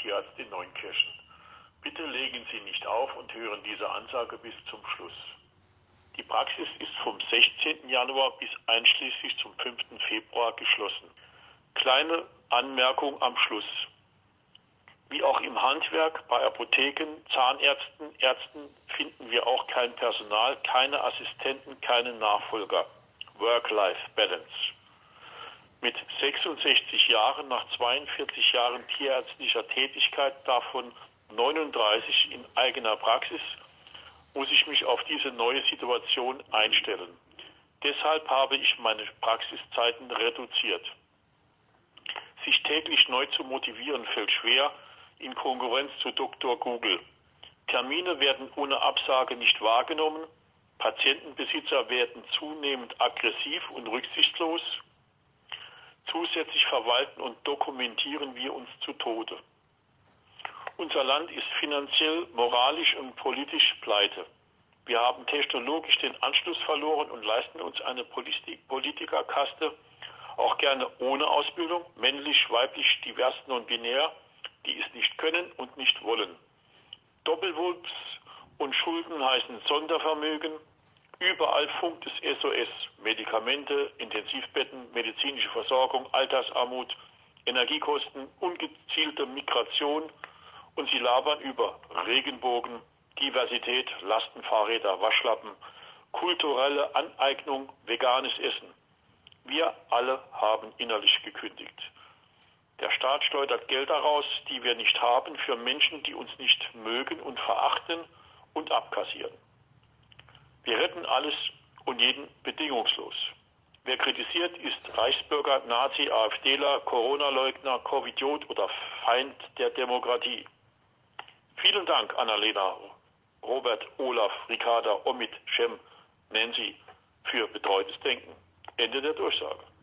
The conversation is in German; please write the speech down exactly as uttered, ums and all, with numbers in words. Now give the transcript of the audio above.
Tierarzt in Neunkirchen. Bitte legen Sie nicht auf und hören diese Ansage bis zum Schluss. Die Praxis ist vom sechzehnten Januar bis einschließlich zum fünften Februar geschlossen. Kleine Anmerkung am Schluss. Wie auch im Handwerk, bei Apotheken, Zahnärzten, Ärzten finden wir auch kein Personal, keine Assistenten, keine Nachfolger. Work-Life-Balance. Mit sechsundsechzig Jahren, nach zweiundvierzig Jahren tierärztlicher Tätigkeit, davon neununddreißig in eigener Praxis, muss ich mich auf diese neue Situation einstellen. Deshalb habe ich meine Praxiszeiten reduziert. Sich täglich neu zu motivieren fällt schwer, in Konkurrenz zu Doktor Google. Termine werden ohne Absage nicht wahrgenommen, Patientenbesitzer werden zunehmend aggressiv und rücksichtslos. Zusätzlich verwalten und dokumentieren wir uns zu Tode. Unser Land ist finanziell, moralisch und politisch pleite. Wir haben technologisch den Anschluss verloren und leisten uns eine Politikerkaste, auch gerne ohne Ausbildung, männlich, weiblich, divers, non-binär, die es nicht können und nicht wollen. Doppelwumms und Schulden heißen Sondervermögen. Überall funkt es S O S. Medikamente, Intensivbetten, medizinische Versorgung, Altersarmut, Energiekosten, ungezielte Migration und sie labern über Regenbogen, Diversität, Lastenfahrräder, Waschlappen, kulturelle Aneignung, veganes Essen. Wir alle haben innerlich gekündigt. Der Staat schleudert Gelder raus, die wir nicht haben, für Menschen, die uns nicht mögen und verachten und abkassieren. Wir retten alles und jeden bedingungslos. Wer kritisiert, ist Reichsbürger, Nazi, AfDler, Corona-Leugner, Covidiot oder Feind der Demokratie. Vielen Dank, Annalena, Robert, Olaf, Ricarda, Omid, Cem, Nancy, für betreutes Denken. Ende der Durchsage.